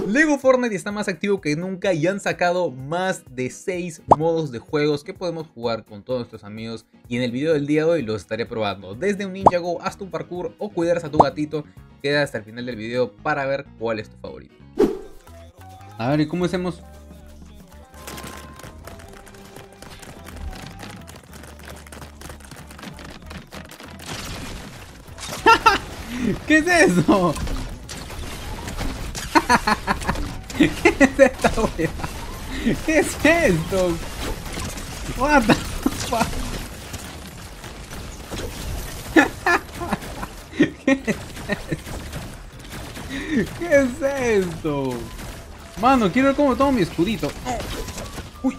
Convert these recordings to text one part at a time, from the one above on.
Lego Fortnite está más activo que nunca y han sacado más de 6 modos de juegos que podemos jugar con todos nuestros amigos, y en el video del día de hoy los estaré probando, desde un Ninjago hasta un parkour o cuidar a tu gatito. Queda hasta el final del video para ver cuál es tu favorito. A ver, ¿y cómo hacemos? ¿Qué es eso? ¿Qué es esta wea? ¿Qué es esto? What the fuck? ¿Qué es esto? ¿Qué es esto? Mano, quiero ver cómo tomo mi escudito. Uy.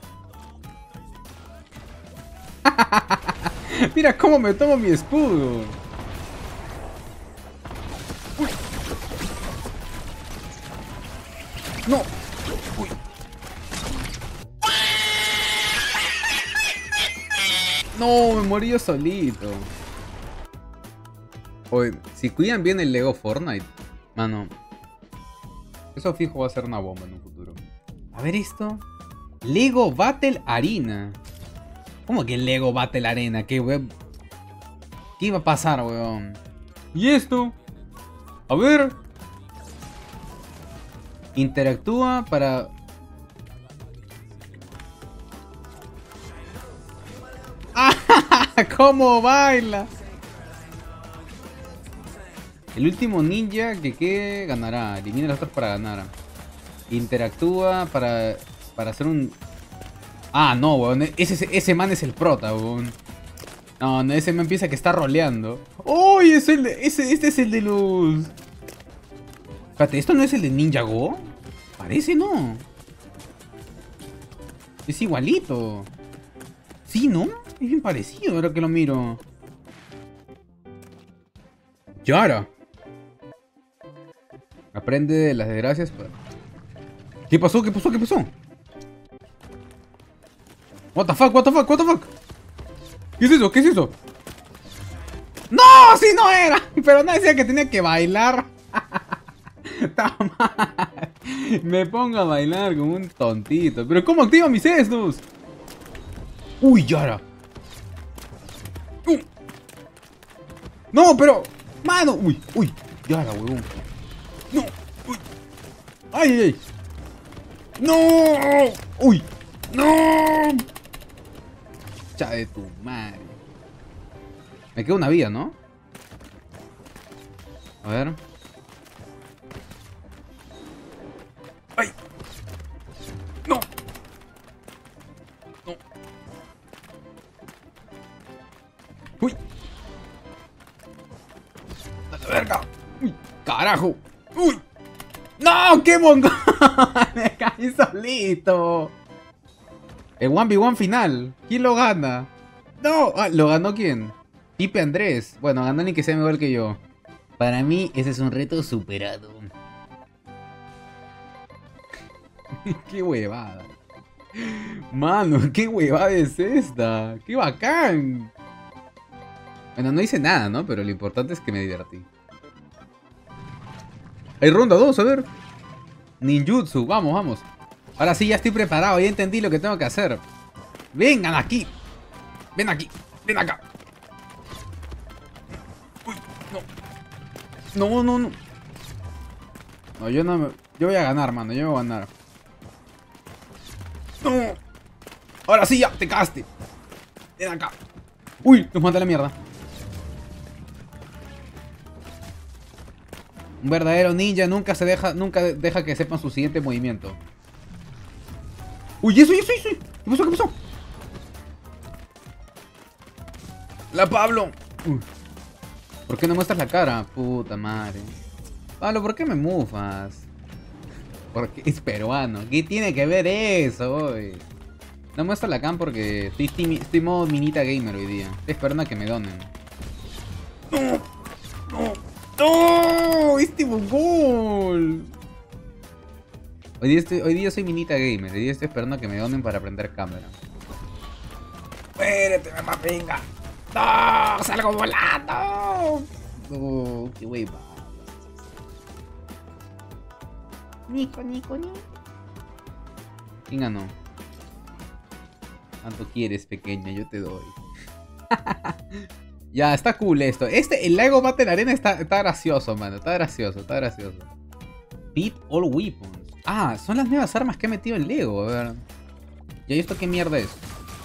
Mira cómo me tomo mi escudo. Uy. No. Uy. No, me morí yo solito. Oye, si cuidan bien el Lego Fortnite, mano, eso fijo va a ser una bomba en un futuro. A ver esto. Lego Battle Arena. ¿Cómo que Lego Battle Arena? ¿Qué iba a pasar, weón? ¿Y esto? A ver. Interactúa para... ¿Cómo baila? El último ninja que quede ganará. Elimina a los otros para ganar. Interactúa para hacer un... Ah, no, weón. Ese man es el prota, weón. No, ese man piensa que está roleando. ¡Uy! Este es el de los... Espérate, ¿esto no es el de Ninjago? Parece, ¿no? Es igualito. Sí, ¿no? Es bien parecido ahora que lo miro. Yara. Aprende de las desgracias. ¿Qué pasó? ¿Qué pasó? ¿Qué pasó? What the fuck? What the fuck? What the fuck? ¿Qué es eso? ¿Qué es eso? ¡No! ¡Sí no era! Pero no decía que tenía que bailar. Está mal. Me pongo a bailar como un tontito. ¿Pero cómo activa mis estos? ¡Uy, Yara! ¡No, pero! ¡Mano! ¡Uy! ¡Uy! Yara, huevón. ¡No! ¡Uy! ¡Ay, ay, ay! ¡No! ¡Uy! ¡No! ¡Cha de tu madre! Me queda una vida, ¿no? A ver. ¡Ay! ¡No! ¡No! ¡Uy! ¡A la verga! ¡Uy! ¡Carajo! ¡Uy! ¡No! ¡Qué mongo! Me caí solito. El 1v1 final. ¿Quién lo gana? ¡No! Ah, ¿lo ganó quién? Pipe Andrés. Bueno, ganó ni que sea mejor que yo. Para mí, ese es un reto superado. ¡Qué huevada! Mano, ¿qué huevada es esta? ¡Qué bacán! Bueno, no hice nada, ¿no? Pero lo importante es que me divertí. Hay ronda 2, a ver. Ninjutsu, vamos, vamos. Ahora sí, ya estoy preparado, ya entendí lo que tengo que hacer. Vengan aquí. Ven aquí, ven acá. Uy, no. No, no, no. No, yo no me... Yo voy a ganar, mano, yo voy a ganar. No. Ahora sí, ya, te cagaste. Ven acá. Uy, nos mata la mierda. Un verdadero ninja nunca deja que sepan su siguiente movimiento. Uy, eso. ¿Qué pasó? ¿Qué pasó? La Pablo. ¿Por qué no muestras la cara? Puta madre. Pablo, ¿por qué me mufas? Porque es peruano. ¿Qué tiene que ver eso, hoy? No muestro la cam porque estoy modo minita gamer hoy día. Estoy esperando a que me donen. ¡No! ¡Este gol! Hoy día soy minita gamer. Hoy día estoy esperando a que me donen para aprender cámara. ¡Espérate, mamá, venga! ¡No! ¡Salgo volando! ¡Oh, qué hueva! Nico, Nico, Nico. ¿Quién ganó? ¿Cuánto quieres, pequeña? Yo te doy. Ya, está cool esto. El Lego Battle Arena está gracioso, mano. Está gracioso, está gracioso. Beat All Weapons. Ah, son las nuevas armas que he metido en Lego. A ver. ¿Y esto qué mierda es?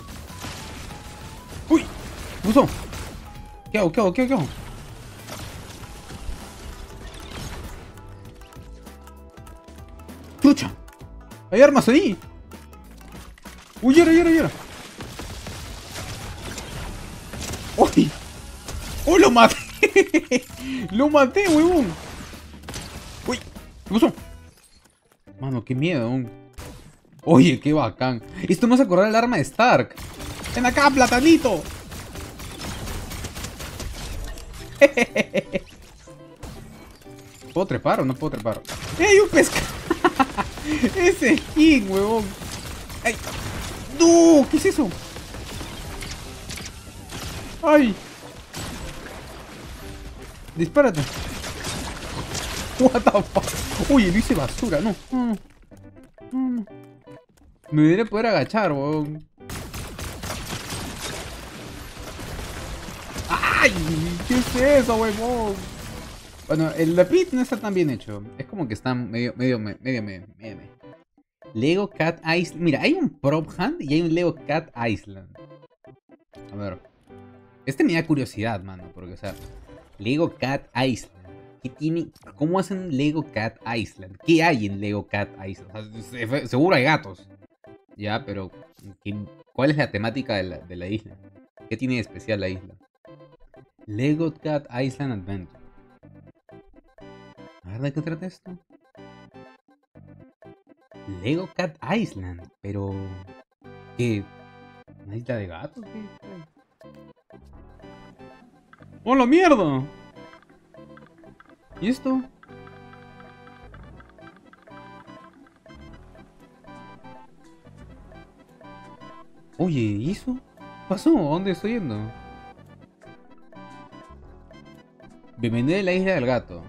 ¡Uy! ¿Qué pasó? ¿Qué hago? ¿Qué hago? ¿Qué hago? ¡Chucha! ¡Hay armas ahí! ¡Uy, era! ¡Uy! ¡Oh, lo maté! ¡Lo maté, huevón! ¡Uy! ¿Qué pasó? Mano, qué miedo. Oye, qué bacán. Esto me hace acordar el arma de Stark. ¡Ven acá, platanito! ¿Puedo trepar o no puedo trepar? ¡Ey, un pescado! ¡Ese skin, huevón! ¡Ay! ¡No! ¿Qué es eso? ¡Ay! ¡Dispárate! What the fuck? Oye, lo hice basura, no. Me debería poder agachar, weón. ¡Ay! ¿Qué es eso, weón? Bueno, el Pit no está tan bien hecho. Es como que está medio. Lego Cat Island. Mira, hay un Prop Hunt y hay un Lego Cat Island. A ver. Este me da curiosidad, mano. Porque, o sea, Lego Cat Island. ¿Qué tiene? ¿Cómo hacen Lego Cat Island? ¿Qué hay en Lego Cat Island? O sea, seguro hay gatos. Ya, pero ¿cuál es la temática de la isla? ¿Qué tiene de especial la isla? Lego Cat Island Adventure. A ver, ¿de qué trata esto? Lego Cat Island, pero... ¿qué? ¿Una isla de gatos? ¿Qué? ¡Oh, la mierda! ¿Y esto? Oye, ¿y eso? ¿Qué pasó? ¿A dónde estoy yendo? Bienvenido a la isla del gato.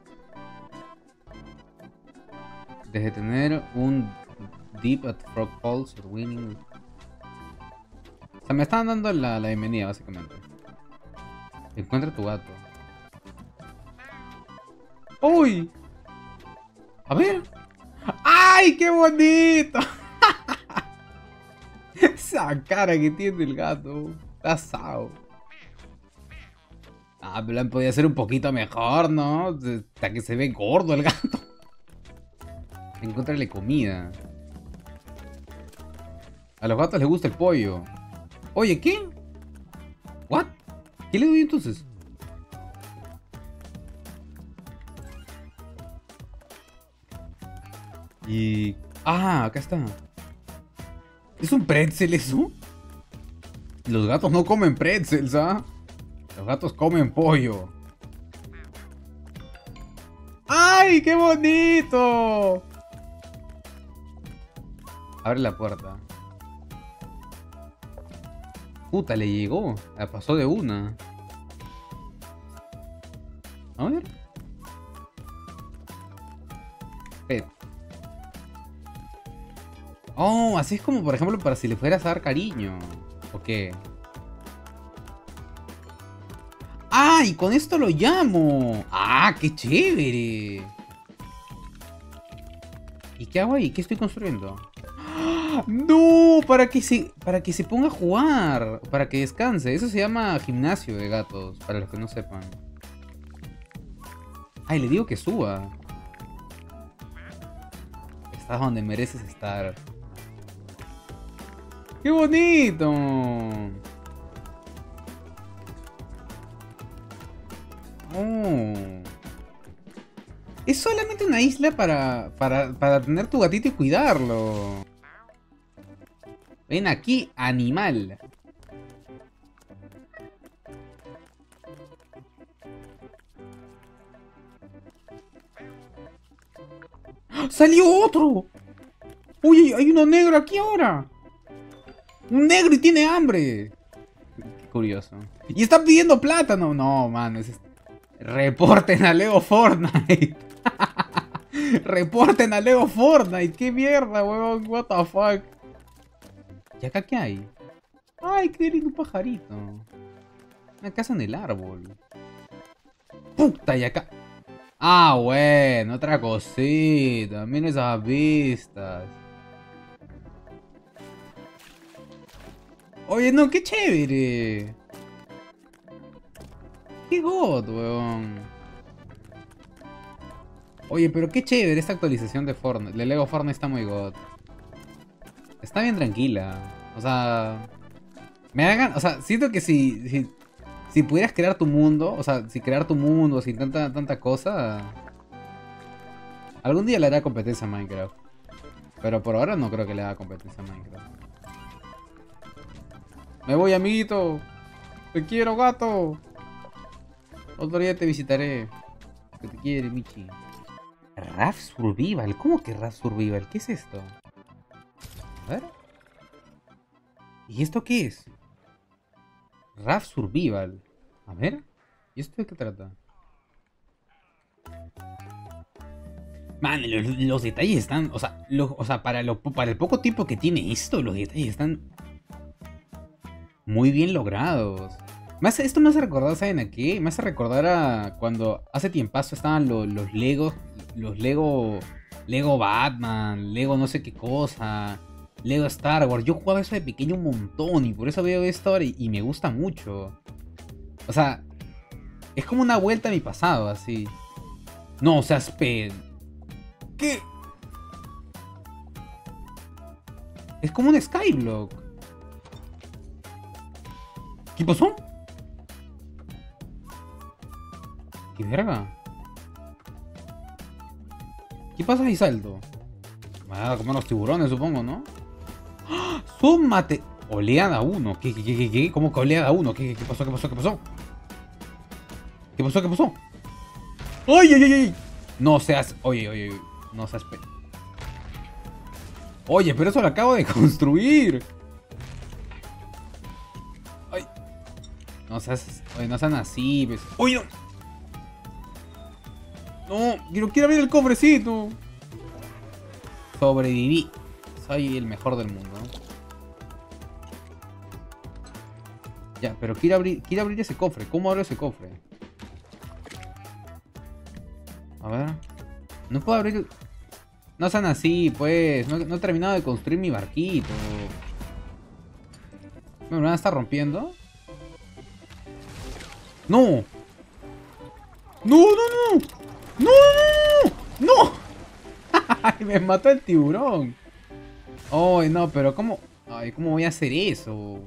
Desde tener un Deep at Frog Falls or winning. O sea, me están dando la bienvenida, básicamente. Encuentra tu gato. ¡Uy! A ver. ¡Ay, qué bonito! Esa cara que tiene el gato. Está asado. Ah, pero podía ser un poquito mejor, ¿no? Hasta que se ve gordo el gato. Encuéntrale comida. A los gatos les gusta el pollo. Oye, ¿qué? ¿What? ¿Qué le doy entonces? Y... ah, acá está. ¿Es un pretzel eso? Los gatos no comen pretzels, ¿ah? Los gatos comen pollo. ¡Ay, qué bonito! Abre la puerta. Puta, le llegó. La pasó de una. A ver. Pet. Oh, así es como, por ejemplo, para si le fueras a dar cariño. ¿O qué? ¡Ah! Y con esto lo llamo. ¡Ah, qué chévere! ¿Y qué hago ahí? ¿Qué estoy construyendo? ¡Ah! ¡No! Para que se ponga a jugar. Para que descanse. Eso se llama gimnasio de gatos. Para los que no sepan. Ay, le digo que suba. Estás donde mereces estar. ¡Qué bonito! Oh. Es solamente una isla para tener tu gatito y cuidarlo. Ven aquí, animal. ¡Salió otro! ¡Uy, hay uno negro aquí ahora! ¡Un negro y tiene hambre! Qué curioso. ¡Y está pidiendo plátano! No, mano, Reporten a Lego Fortnite. Reporten a Lego Fortnite. ¡Qué mierda, weón! What the fuck. ¿Y acá qué hay? Ay, qué lindo un pajarito. Una casa en el árbol. Puta, y acá. Ah, bueno, otra cosita. Miren esas vistas. Oye, no, qué chévere. Qué god, weón. Oye, pero qué chévere esta actualización de Fortnite. De Lego Fortnite está muy god. Está bien tranquila. O sea, me hagan, o sea, siento que si pudieras crear tu mundo, o sea, si crear tu mundo sin tanta cosa, algún día le hará competencia a Minecraft. Pero por ahora no creo que le haga competencia a Minecraft. Me voy, amiguito. Te quiero, gato. Otro día te visitaré. Que te quiere, Michi. Raft Survival. ¿Cómo que Raft Survival? ¿Qué es esto? A ver. ¿Y esto qué es? Raft Survival. A ver. ¿Y esto de qué trata? Man, los detalles están... O sea, para el poco tiempo que tiene esto, los detalles están muy bien logrados. Esto me hace recordar, ¿saben a qué? Me hace recordar a cuando hace tiempazo estaban los Legos, los Lego Batman, Lego no sé qué cosa, Lego Star Wars. Yo jugaba eso de pequeño un montón y por eso veo esto ahora y me gusta mucho. O sea, es como una vuelta a mi pasado, así. No, o sea, ¿qué? Es como un Skyblock. ¿Qué pasó? ¿Qué verga? ¿Qué pasa si salto? Me van a comer los tiburones, supongo, ¿no? ¡Ah! ¡Súmate! Oleada 1. ¿Qué? ¿Cómo que oleada 1? ¿Qué pasó? ¿Qué pasó? ¿Qué pasó? ¿Qué pasó? ¿Qué pasó? ¡Ay, ay, ay, ay! No seas... Oye. No seas... Oye, pero eso lo acabo de construir. Ay. No seas... Oye, no sean así, pues. ¡Oye! No, quiero abrir el cofrecito. Sobreviví. Soy el mejor del mundo. Ya, pero quiero abrir ese cofre. ¿Cómo abro ese cofre? A ver. No puedo abrir... No sean así, pues. No he terminado de construir mi barquito. ¿Me van a estar rompiendo? ¡No! ¡No! ¡No! ¡No! ¡Ay, me mató el tiburón! ¡Ay, no! Pero ¿cómo? Ay, ¿cómo voy a hacer eso?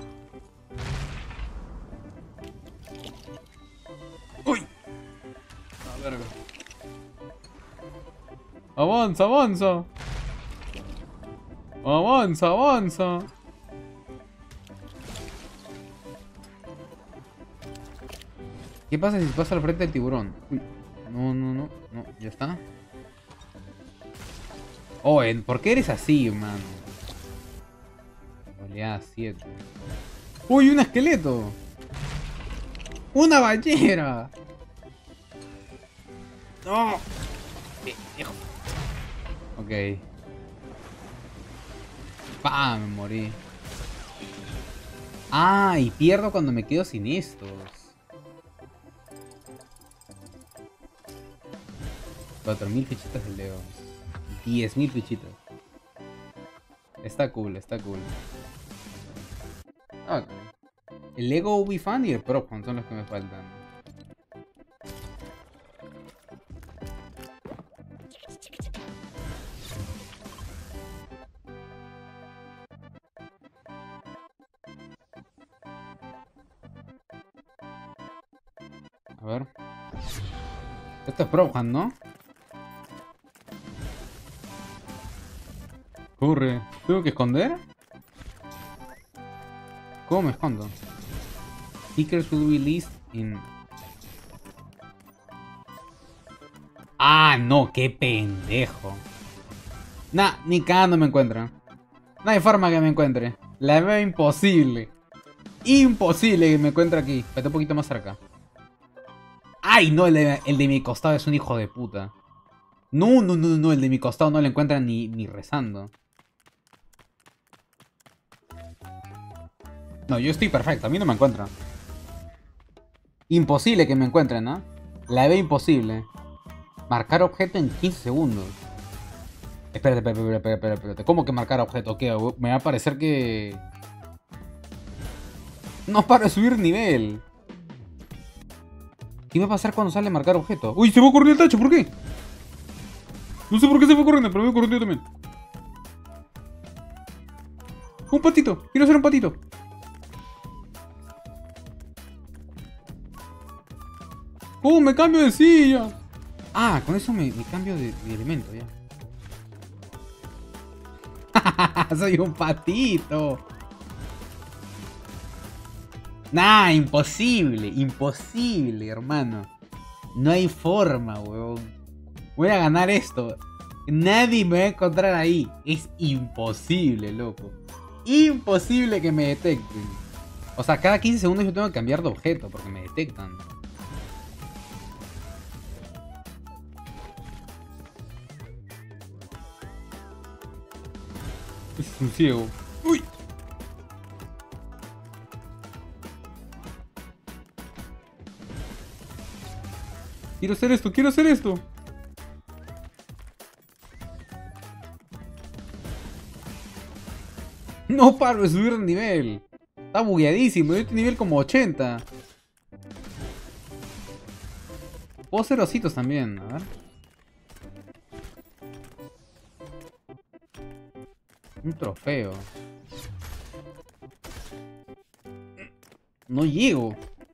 ¡Uy! A ver. ¡Avanza! ¡Avanza! ¿Qué pasa si pasa al frente del tiburón? Uy. No, ya está. Oh, ¿por qué eres así, man? Oleada 7. ¡Uy, un esqueleto! ¡Una ballera! ¡No! Ok. ¡Pam! Me morí. Ah, y pierdo cuando me quedo sin estos. 4000 fichitas de Lego. 10.000 fichitas. Está cool. Okay. El Lego Ubifan y el Propcon son los que me faltan. A ver. Esto es Propcon, ¿no? Corre. ¿Tengo que esconder? ¿Cómo me escondo? Stickers will be released in... Ah, no, qué pendejo. Nah, ni cagando me encuentra. No hay forma que me encuentre. La veo imposible. Imposible que me encuentre aquí. Vete un poquito más cerca. Ay, no, el de mi costado es un hijo de puta. No, no, no, no, el de mi costado no lo encuentra ni rezando. No, yo estoy perfecto, a mí no me encuentra. Imposible que me encuentren, ¿no? La veo imposible. Marcar objeto en 15 segundos. Espérate. ¿Cómo que marcar objeto? ¿Qué? Me va a parecer que... No para de subir nivel. ¿Qué va a pasar cuando sale marcar objeto? ¡Uy! Se va corriendo el tacho, ¿por qué? No sé por qué se fue corriendo, pero voy corriendo yo también. Un patito. Quiero ser un patito. ¡Oh! Me cambio de silla. Ah, con eso me cambio de elemento ya. Soy un patito. Nah, imposible. Imposible, hermano. No hay forma, weón. Voy a ganar esto. Nadie me va a encontrar ahí. Es imposible, loco. Imposible que me detecten. O sea, cada 15 segundos yo tengo que cambiar de objeto porque me detectan. Es un ciego. ¡Uy! Quiero hacer esto, quiero hacer esto. No paro de subir de nivel. Está bugueadísimo, yo estoy nivel como 80. Puedo hacer ositos también, a ver. Un trofeo. No llego.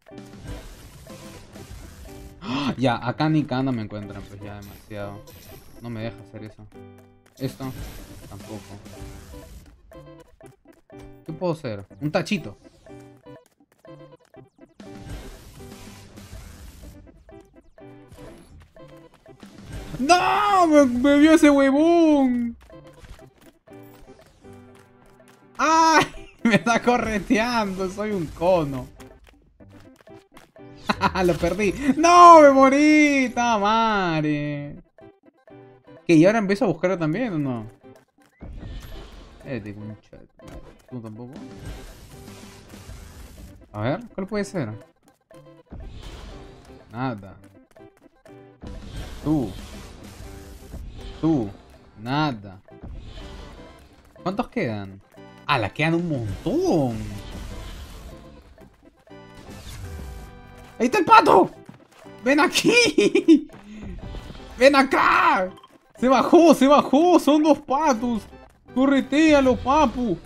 ¡Ah! Ya, acá ni cana me encuentran, pues ya demasiado. No me deja hacer eso. Esto, tampoco. ¿Qué puedo hacer? Un tachito. ¡No! ¡Me vio ese huevón! ¡Ay! Me está correteando, soy un cono. Lo perdí. ¡No! ¡Me morí! ¡Ta madre! ¿Qué? ¿Y ahora empiezo a buscarlo también o no? ¿Tú tampoco? A ver, ¿cuál puede ser? Nada. Tú. Nada. ¿Cuántos quedan? ¡Ah, la quedan un montón! ¡Ahí está el pato! ¡Ven aquí! ¡Ven acá! ¡Se bajó! ¡Son dos patos! ¡Corretéalo, papu!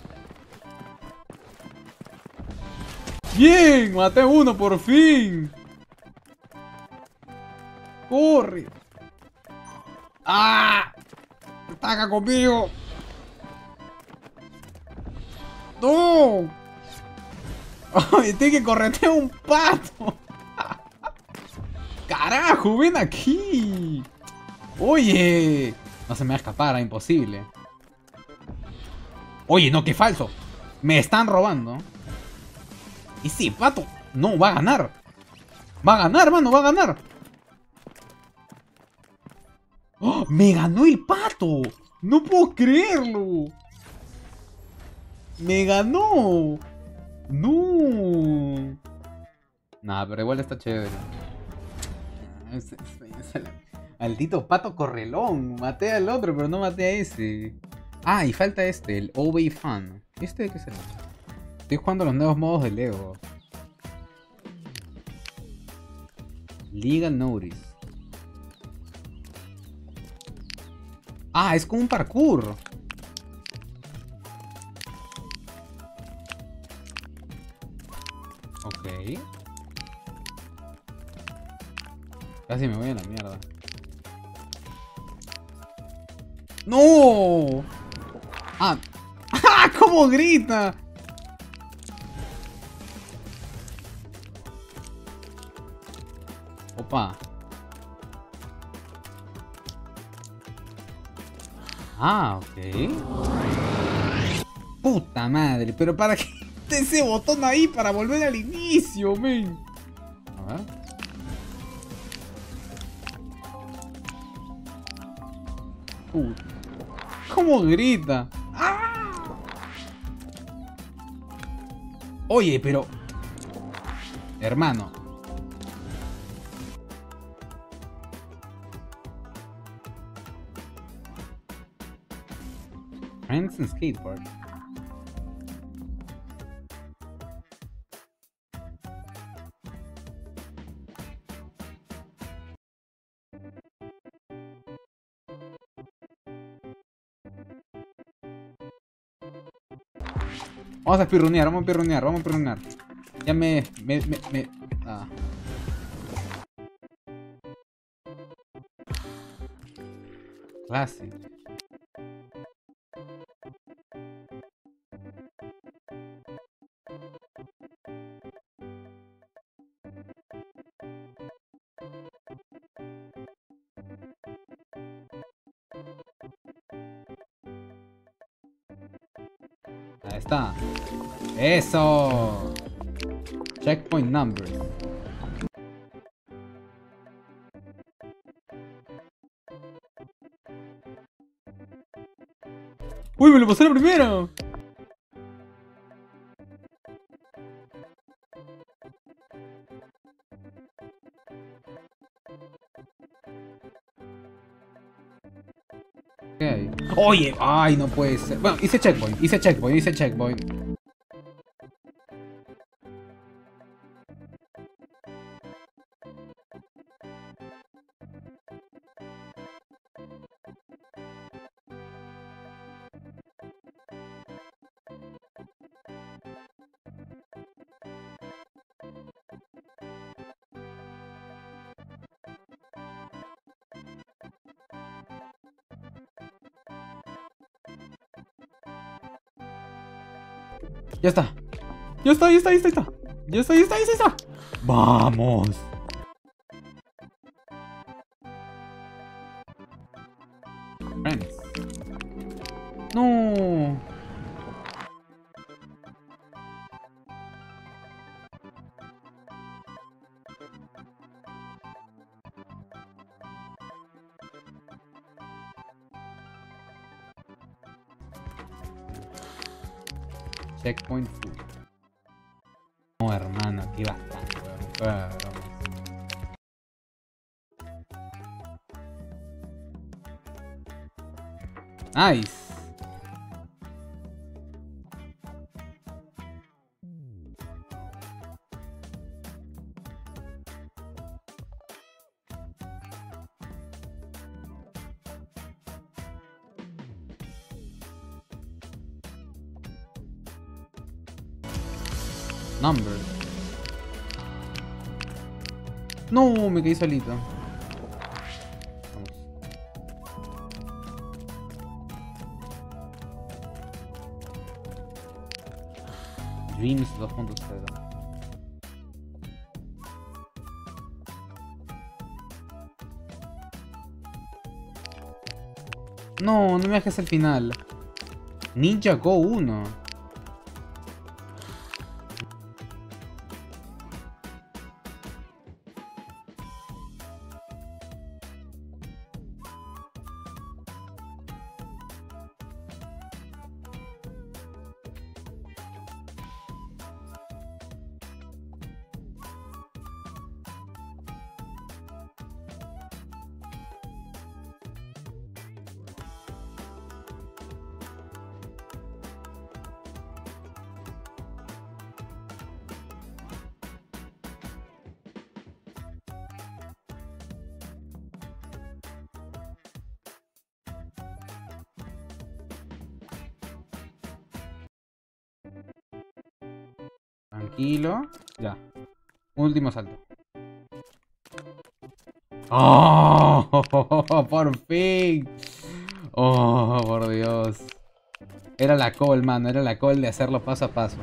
¡Bien! ¡Maté uno por fin! ¡Corre! ¡Ah! ¡Ataca conmigo! ¡No! ¡Ay, tengo que corretear un pato! ¡Carajo! ¡Ven aquí! ¡Oye! No se me va a escapar, es imposible. Oye, no, qué falso. Me están robando. Y sí, pato. No, va a ganar. Va a ganar, mano, va a ganar. ¡Oh! ¡Me ganó el pato! ¡No puedo creerlo! ¡Me ganó! ¡No! Nah, pero igual está chévere. Maldito pato correlón. Maté al otro, pero no maté a ese. Ah, y falta este, el OB Fan. ¿Este de qué será? Estoy jugando los nuevos modos de Lego. Legal Notice. Ah, es como un parkour. Ok. Casi me voy a la mierda. ¡No! ¡Ah! ¡Ah! ¿Cómo grita? Opa. Ah, ok. Puta madre, pero ¿para qué está ese botón ahí para volver al inicio, men? A ver. Puta. ¿Cómo grita? Oye, pero... Hermano. Friends and skateboard. Vamos a pirrunear, vamos a pirrunear, vamos a pirrunear. Ya ah. Classic. Ahí está. Eso. Checkpoint number. Uy, me lo pasé la primera. Okay. Oye, ay, no puede ser. Bueno, hice checkpoint, hice checkpoint, hice checkpoint. Ya está. Ya está, ya está, ya está, ya está. Ya está, ya está, ya está. Vamos. Friends. No. Checkpoint full. No, hermano, aquí bastante, weón. Nice. Number. No, me caí solito. Vamos. Dreams 2.0. No, no me dejes el final. Ninja Go 1. Tranquilo. Ya. Último salto. ¡Oh! ¡Por fin! ¡Oh, por Dios! Era la call, mano. Era la call de hacerlo paso a paso.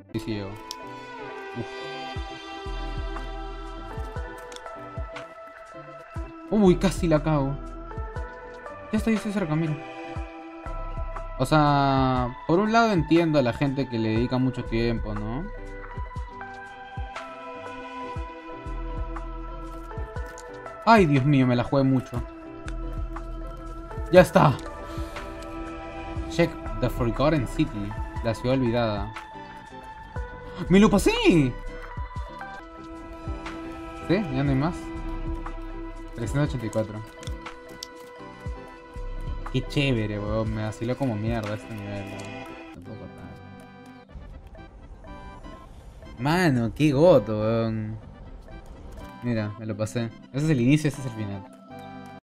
Sí, sí, llego. Uy, casi la cago. Ya estoy cerca, mira. O sea, por un lado entiendo a la gente que le dedica mucho tiempo, ¿no? Ay, Dios mío, me la jugué mucho. Ya está. Check the Forgotten City. La ciudad olvidada. ¡Me lo pasé! ¿Sí? Ya no hay más. 384. Qué chévere, weón. Me vaciló como mierda este nivel, weón. No puedo cortar. Mano, qué goto, weón. Mira, me lo pasé. Ese es el inicio, ese es el final.